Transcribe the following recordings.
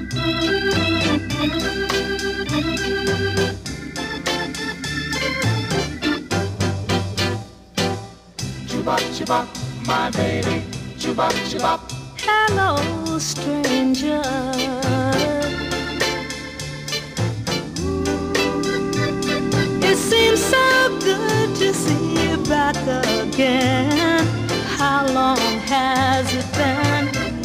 Chubop, chubop, my baby. Chubop, chubop. Hello, stranger. It seems so good to see you back again. How long has it been?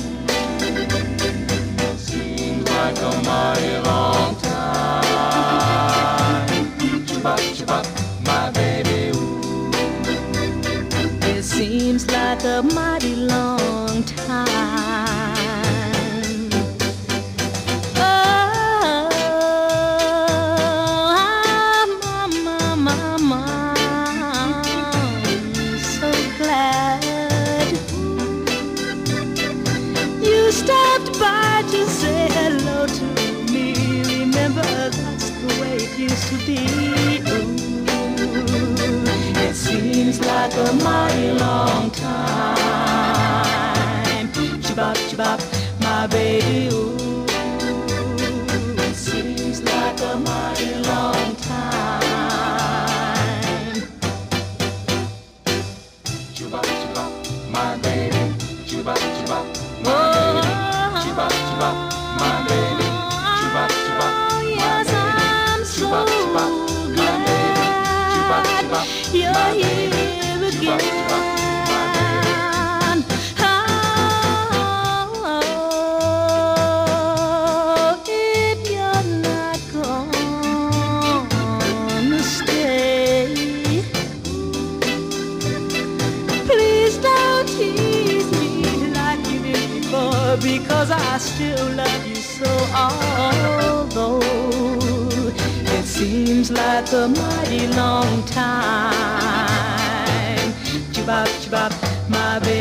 Seems like a mighty long time. Chubop, chubop, my baby. It seems like a mighty long time. Oh, I'm so glad you stopped by to say hello to me. Remember, that's the way it used to be. Ooh, it seems like a mighty long time. Chibop, chibop, my baby. Ooh, it seems like a mighty long time. Chubop, chubop, my baby. Chubop, chubop, my baby. Chubop, chubop, my baby. Chubop, chubop, my baby. Chubop, chubop, my baby. Chubop, chubop, You're my baby. here Chubop, chubop, my baby. again. Oh, if you're not gonna stay, please don't tease me like you did before, because I still love you so. Although it seems like a mighty long time. Chibop, chibop, my baby.